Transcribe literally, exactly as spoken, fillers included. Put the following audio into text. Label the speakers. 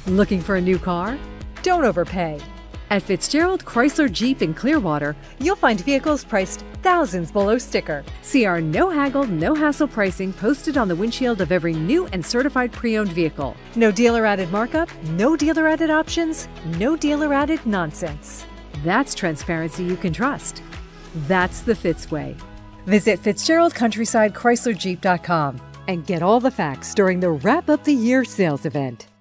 Speaker 1: Looking for a new car? Don't overpay. At Fitzgerald Chrysler Jeep in Clearwater, you'll find vehicles priced thousands below sticker. See our no haggle, no hassle pricing posted on the windshield of every new and certified pre-owned vehicle. No dealer added markup, no dealer added options, no dealer added nonsense. That's transparency you can trust. That's the Fitz way. Visit Fitzgerald Countryside Chrysler Jeep dot com and get all the facts during the Wrap Up the Year sales event.